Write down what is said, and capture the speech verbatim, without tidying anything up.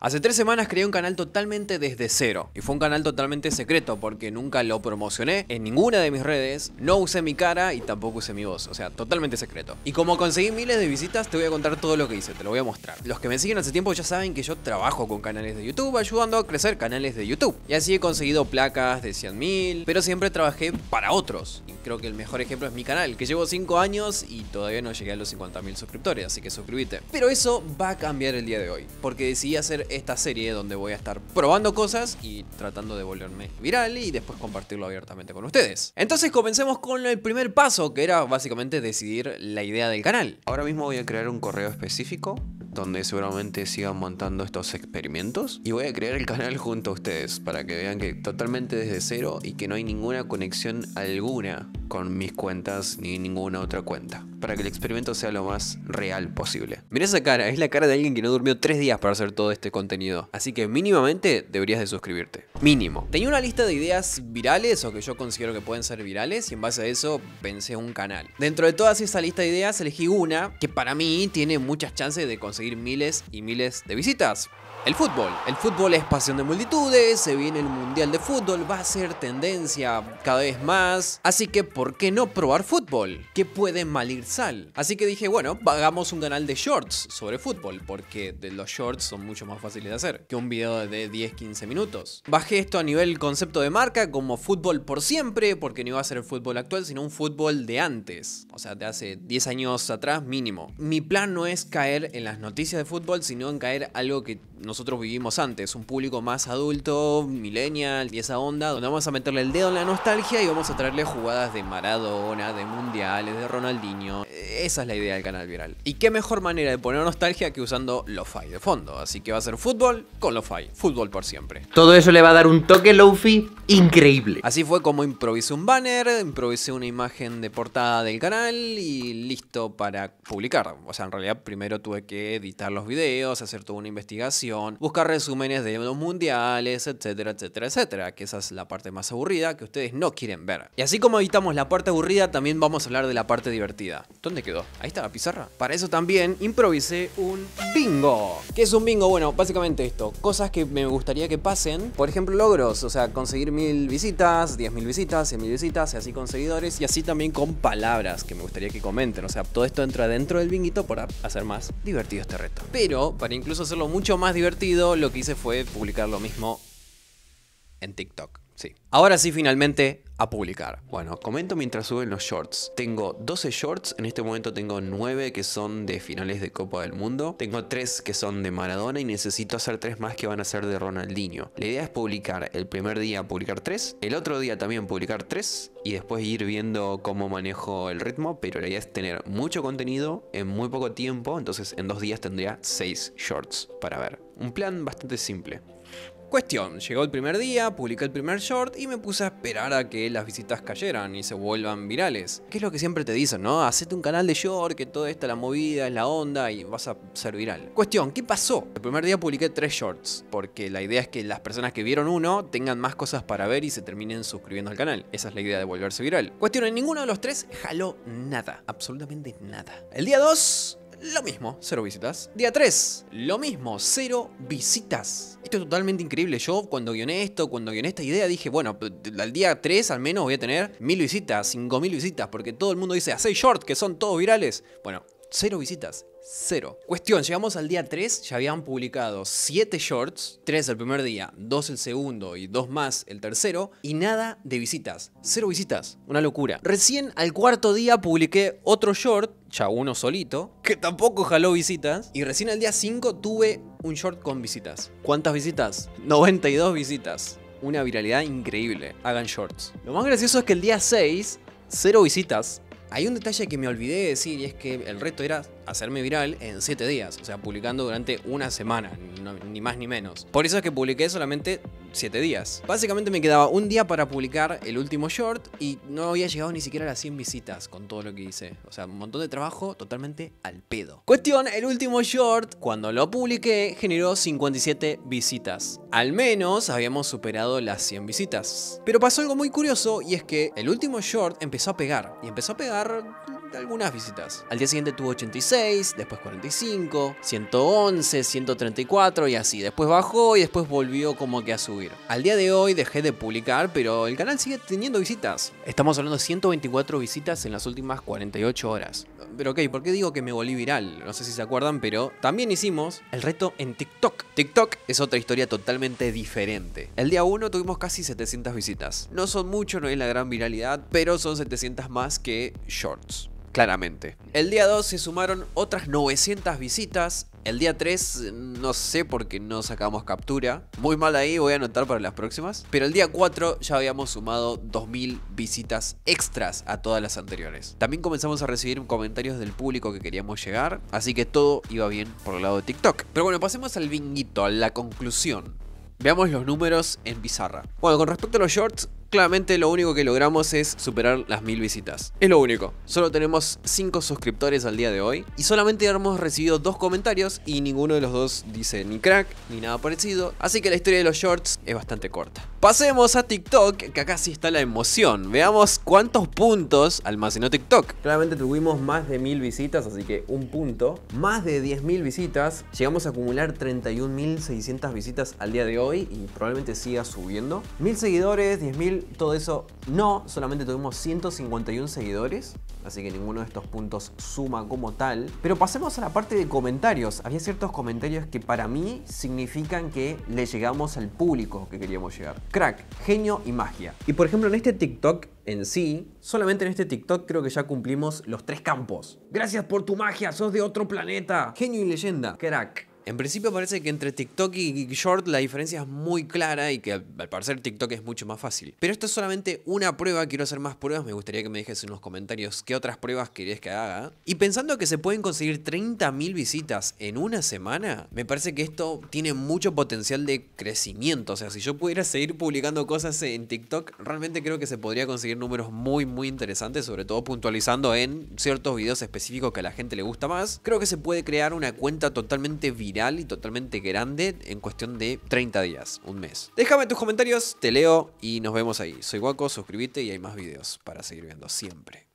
Hace tres semanas creé un canal totalmente desde cero. Y fue un canal totalmente secreto porque nunca lo promocioné en ninguna de mis redes. No usé mi cara y tampoco usé mi voz. O sea, totalmente secreto. Y como conseguí miles de visitas, te voy a contar todo lo que hice. Te lo voy a mostrar. Los que me siguen hace tiempo ya saben que yo trabajo con canales de YouTube, ayudando a crecer canales de YouTube. Y así he conseguido placas de cien mil, pero siempre trabajé para otros. Y creo que el mejor ejemplo es mi canal, que llevo cinco años y todavía no llegué a los cincuenta mil suscriptores, así que suscríbete. Pero eso va a cambiar el día de hoy, porque decidí hacer esta serie donde voy a estar probando cosas y tratando de volverme viral y después compartirlo abiertamente con ustedes. Entonces comencemos con el primer paso, que era básicamente decidir la idea del canal. Ahora mismo voy a crear un correo específico donde seguramente sigan montando estos experimentos y voy a crear el canal junto a ustedes para que vean que totalmente desde cero y que no hay ninguna conexión alguna con mis cuentas ni ninguna otra cuenta, para que el experimento sea lo más real posible. Mira esa cara, es la cara de alguien que no durmió tres días para hacer todo este contenido, así que mínimamente deberías de suscribirte, mínimo. Tenía una lista de ideas virales o que yo considero que pueden ser virales y en base a eso pensé un canal. Dentro de toda esa lista de ideas elegí una que para mí tiene muchas chances de conseguir miles y miles de visitas. El fútbol. El fútbol es pasión de multitudes, se viene el mundial de fútbol, va a ser tendencia cada vez más. Así que, ¿por qué no probar fútbol? ¿Qué puede mal ir sal? Así que dije, bueno, hagamos un canal de shorts sobre fútbol, porque de los shorts son mucho más fáciles de hacer que un video de diez a quince minutos. Bajé esto a nivel concepto de marca como fútbol por siempre, porque no iba a ser el fútbol actual, sino un fútbol de antes. O sea, de hace diez años atrás mínimo. Mi plan no es caer en las noticias de fútbol, sino en caer algo que nosotros vivimos antes, un público más adulto, millennial y esa onda, donde vamos a meterle el dedo en la nostalgia y vamos a traerle jugadas de Maradona, de mundiales, de Ronaldinho. Esa es la idea del canal viral. Y qué mejor manera de poner nostalgia que usando lo-fi de fondo. Así que va a ser fútbol con lo-fi, fútbol por siempre. Todo eso le va a dar un toque lo-fi increíble. Así fue como improvisé un banner, improvisé una imagen de portada del canal y listo para publicar. O sea, en realidad primero tuve que editar los videos, hacer toda una investigación, buscar resúmenes de los mundiales, etcétera, etcétera, etcétera, que esa es la parte más aburrida que ustedes no quieren ver. Y así como editamos la parte aburrida, también vamos a hablar de la parte divertida. ¿Dónde quedó? Ahí está la pizarra. Para eso también improvisé un bingo. ¿Qué es un bingo? Bueno, básicamente esto, cosas que me gustaría que pasen. Por ejemplo, logros, o sea, conseguir mil visitas, diez mil visitas, cien mil visitas y así con seguidores, y así también con palabras que me gustaría que comenten. O sea, todo esto entra dentro del binguito para hacer más divertido este reto. Pero para incluso hacerlo mucho más divertido, divertido, lo que hice fue publicar lo mismo en TikTok. Sí. Ahora sí, finalmente, a publicar. Bueno, comento mientras suben los shorts. Tengo doce shorts, en este momento tengo nueve que son de finales de Copa del Mundo. Tengo tres que son de Maradona y necesito hacer tres más que van a ser de Ronaldinho. La idea es publicar el primer día, publicar tres, el otro día también publicar tres y después ir viendo cómo manejo el ritmo, pero la idea es tener mucho contenido en muy poco tiempo, entonces en dos días tendría seis shorts para ver. Un plan bastante simple. Cuestión, llegó el primer día, publiqué el primer short y me puse a esperar a que las visitas cayeran y se vuelvan virales. ¿Qué es lo que siempre te dicen, no? Hacete un canal de short, que toda esta la movida es la onda y vas a ser viral. Cuestión, ¿qué pasó? El primer día publiqué tres shorts, porque la idea es que las personas que vieron uno tengan más cosas para ver y se terminen suscribiendo al canal. Esa es la idea de volverse viral. Cuestión, en ninguno de los tres jaló nada, absolutamente nada. El día dos... lo mismo, cero visitas. Día tres, lo mismo, cero visitas. Esto es totalmente increíble. Yo cuando guioné esto, cuando guioné esta idea, dije, bueno, al día tres al menos voy a tener mil visitas, cinco mil visitas, porque todo el mundo dice, hacé short, que son todos virales. Bueno, cero visitas. Cero. Cuestión, llegamos al día tres, ya habían publicado siete shorts, tres el primer día, dos el segundo y dos más el tercero, y nada de visitas. Cero visitas. Una locura. Recién al cuarto día publiqué otro short, ya uno solito, que tampoco jaló visitas, y recién al día cinco tuve un short con visitas. ¿Cuántas visitas? noventa y dos visitas. Una viralidad increíble. Hagan shorts. Lo más gracioso es que el día seis, cero visitas. Hay un detalle que me olvidé de decir y es que el reto era hacerme viral en siete días, o sea, publicando durante una semana, no, ni más ni menos. Por eso es que publiqué solamente siete días. Básicamente me quedaba un día para publicar el último short y no había llegado ni siquiera a las cien visitas con todo lo que hice. O sea, un montón de trabajo totalmente al pedo. Cuestión, el último short, cuando lo publiqué, generó cincuenta y siete visitas. Al menos habíamos superado las cien visitas. Pero pasó algo muy curioso y es que el último short empezó a pegar. Y empezó a pegar algunas visitas. Al día siguiente tuvo ochenta y seis, después cuarenta y cinco, ciento once, ciento treinta y cuatro y así. Después bajó y después volvió como que a subir. Al día de hoy dejé de publicar, pero el canal sigue teniendo visitas. Estamos hablando de ciento veinticuatro visitas en las últimas cuarenta y ocho horas. Pero ok, ¿por qué digo que me volví viral? No sé si se acuerdan, pero también hicimos el reto en TikTok. TikTok es otra historia totalmente diferente. El día uno tuvimos casi setecientas visitas. No son mucho, no es la gran viralidad, pero son setecientas más que Shorts. Claramente. El día dos se sumaron otras novecientas visitas. El día tres no sé por qué no sacamos captura. Muy mal ahí, voy a anotar para las próximas. Pero el día cuatro ya habíamos sumado dos mil visitas extras a todas las anteriores. También comenzamos a recibir comentarios del público que queríamos llegar. Así que todo iba bien por el lado de TikTok. Pero bueno, pasemos al binguito, a la conclusión. Veamos los números en pizarra. Bueno, con respecto a los shorts, claramente lo único que logramos es superar las mil visitas. Es lo único. Solo tenemos cinco suscriptores al día de hoy y solamente hemos recibido dos comentarios y ninguno de los dos dice ni crack ni nada parecido. Así que la historia de los shorts es bastante corta. Pasemos a TikTok, que acá sí está la emoción. Veamos cuántos puntos almacenó TikTok. Claramente tuvimos más de mil visitas, así que un punto. Más de diez mil visitas. Llegamos a acumular treinta y un mil seiscientas visitas al día de hoy y probablemente siga subiendo. Mil seguidores, diez mil, todo eso no. Solamente tuvimos ciento cincuenta y uno seguidores, así que ninguno de estos puntos suma como tal. Pero pasemos a la parte de comentarios. Había ciertos comentarios que para mí significan que le llegamos al público que queríamos llegar. Crack, genio y magia. Y por ejemplo en este TikTok en sí, solamente en este TikTok creo que ya cumplimos los tres campos. Gracias por tu magia, sos de otro planeta. Genio y leyenda, crack. En principio parece que entre TikTok y Short la diferencia es muy clara y que al parecer TikTok es mucho más fácil. Pero esto es solamente una prueba, quiero hacer más pruebas, me gustaría que me dejes en los comentarios qué otras pruebas querés que haga. Y pensando que se pueden conseguir treinta mil visitas en una semana, me parece que esto tiene mucho potencial de crecimiento. O sea, si yo pudiera seguir publicando cosas en TikTok, realmente creo que se podría conseguir números muy muy interesantes, sobre todo puntualizando en ciertos videos específicos que a la gente le gusta más. Creo que se puede crear una cuenta totalmente viral y totalmente grande en cuestión de treinta días, un mes. Déjame tus comentarios, te leo y nos vemos ahí. Soy Waco, suscríbete y hay más videos para seguir viendo siempre.